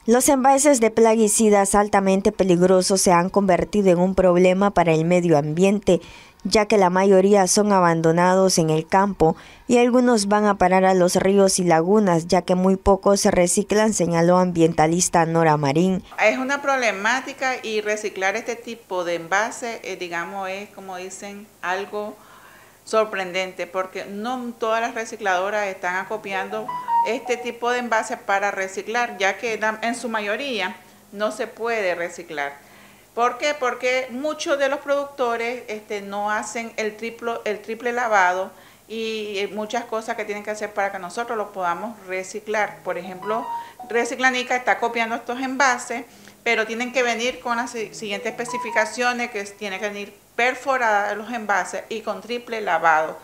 Los envases de plaguicidas altamente peligrosos se han convertido en un problema para el medio ambiente, ya que la mayoría son abandonados en el campo y algunos van a parar a los ríos y lagunas, ya que muy pocos se reciclan, señaló ambientalista Nora Marín. Es una problemática y reciclar este tipo de envase, digamos, es como dicen, algo sorprendente, porque no todas las recicladoras están acopiando este tipo de envases para reciclar, ya que en su mayoría no se puede reciclar. ¿Por qué? Porque muchos de los productores no hacen el triple lavado y muchas cosas que tienen que hacer para que nosotros lo podamos reciclar. Por ejemplo, Reciclanica está copiando estos envases, pero tienen que venir con las siguientes especificaciones, que tienen que venir perforadas los envases y con triple lavado.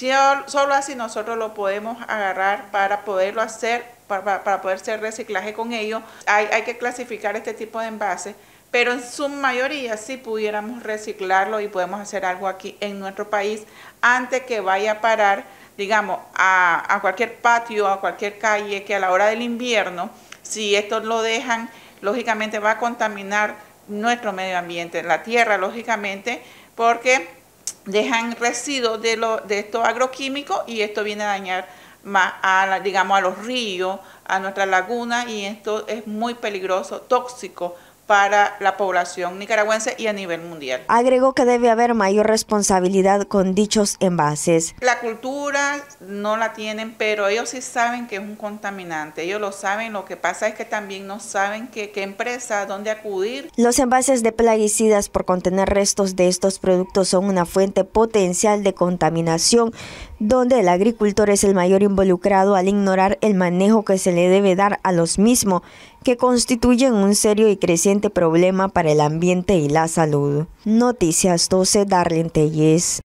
Solo así nosotros lo podemos agarrar para poderlo hacer, para poder hacer reciclaje con ello. Hay que clasificar este tipo de envases, pero en su mayoría sí pudiéramos reciclarlo y podemos hacer algo aquí en nuestro país antes que vaya a parar, digamos, a cualquier patio, a cualquier calle, que a la hora del invierno, si esto lo dejan, lógicamente va a contaminar nuestro medio ambiente, la tierra, lógicamente, porque dejan residuos de estos agroquímicos y esto viene a dañar más digamos, a los ríos, a nuestras lagunas, y esto es muy peligroso, tóxico para la población nicaragüense y a nivel mundial. Agregó que debe haber mayor responsabilidad con dichos envases. La cultura no la tienen, pero ellos sí saben que es un contaminante, ellos lo saben, lo que pasa es que también no saben qué empresa, dónde acudir. Los envases de plaguicidas por contener restos de estos productos son una fuente potencial de contaminación, donde el agricultor es el mayor involucrado al ignorar el manejo que se le debe dar a los mismos, que constituyen un serio y creciente problema para el ambiente y la salud. Noticias 12, Darlene Telles.